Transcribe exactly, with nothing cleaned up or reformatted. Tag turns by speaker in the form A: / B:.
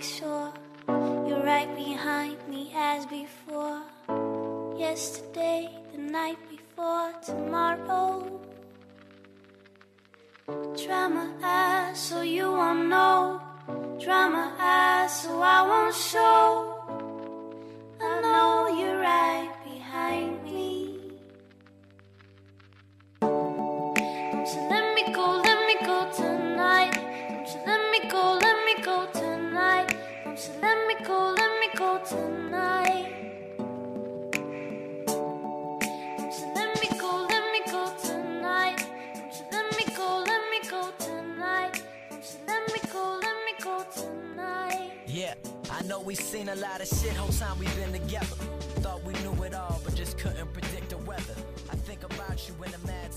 A: sure you're right behind me as before. Yesterday, the night before tomorrow. Dry my eyes so you won't know. Dry my eyes so I won't show. I know you're right behind me. Don't you let me go, let me go tonight. Don't you let me go, let me go tonight. Don't you let me go, let me go tonight. Don't you let me go, let me go tonight. Don't you let me go, let me go tonight. Don't you let me go, let me go tonight.
B: Yeah, I know we've seen a lot of shit whole time we've been together. Thought we knew it all, but just couldn't predict the weather. I think about you in the mad